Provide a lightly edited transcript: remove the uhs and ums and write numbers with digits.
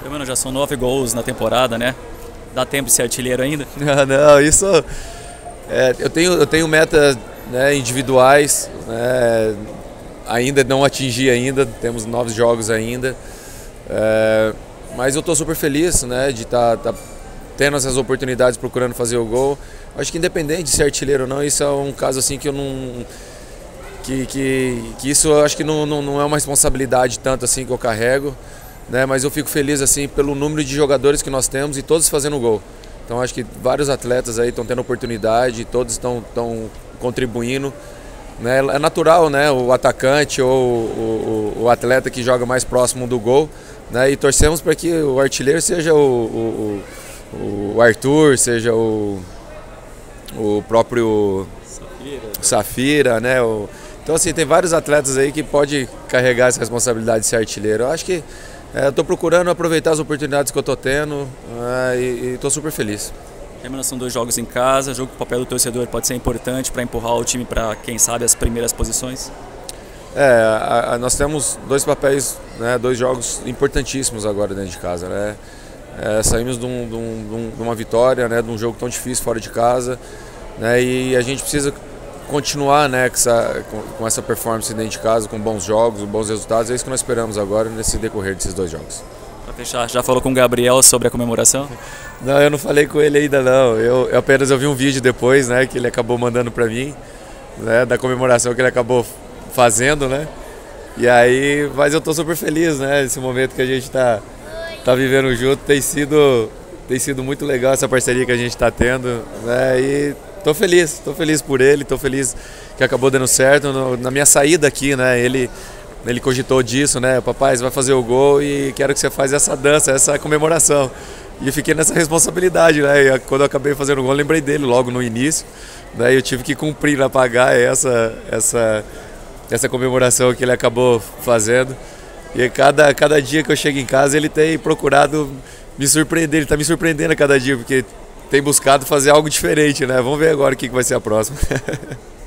Mano, já são 9 gols na temporada, né? Dá tempo de ser artilheiro ainda? Não, isso... eu tenho metas, né, individuais, né, ainda não atingi ainda, temos 9 jogos ainda. Mas eu estou super feliz, né, de estar tendo essas oportunidades, procurando fazer o gol. Acho que independente de ser artilheiro ou não, isso é um caso assim que eu não... Que isso eu acho que não é uma responsabilidade tanto assim que eu carrego, né? Mas eu fico feliz assim pelo número de jogadores que nós temos e todos fazendo gol. Então acho que vários atletas aí estão tendo oportunidade, todos estão contribuindo, né? É natural, né? O atacante ou o atleta que joga mais próximo do gol, né? E torcemos para que o artilheiro seja o Arthur, seja o próprio Safira, né? Então assim, tem vários atletas aí que pode carregar essa responsabilidade de ser artilheiro. Eu acho que estou procurando aproveitar as oportunidades que eu estou tendo, e estou super feliz. São 2 jogos em casa, jogo que o papel do torcedor pode ser importante para empurrar o time para, quem sabe, as primeiras posições? Nós temos 2 papéis, né, 2 jogos importantíssimos agora dentro de casa, né? Saímos de uma vitória, né, de um jogo tão difícil fora de casa, né, e a gente precisa continuar, né, com essa performance dentro de casa, com bons jogos, bons resultados. É isso que nós esperamos agora nesse decorrer desses 2 jogos. Para fechar, já falou com o Gabriel sobre a comemoração? Não, eu não falei com ele ainda não. Eu apenas vi um vídeo depois, né, que ele acabou mandando para mim, né, da comemoração que ele acabou fazendo, né. E aí, mas eu tô super feliz, né, esse momento que a gente tá vivendo junto. Tem sido muito legal essa parceria que a gente está tendo, né, e tô feliz por ele, tô feliz que acabou dando certo. Na minha saída aqui, né, ele cogitou disso, né, papai, você vai fazer o gol e quero que você faça essa dança, essa comemoração. E eu fiquei nessa responsabilidade, né, e quando eu acabei fazendo o gol, eu lembrei dele logo no início, né, eu tive que cumprir, né, pagar essa comemoração que ele acabou fazendo. E cada dia que eu chego em casa, ele tem procurado me surpreender, ele está me surpreendendo a cada dia, porque tem buscado fazer algo diferente, né? Vamos ver agora o que vai ser a próxima.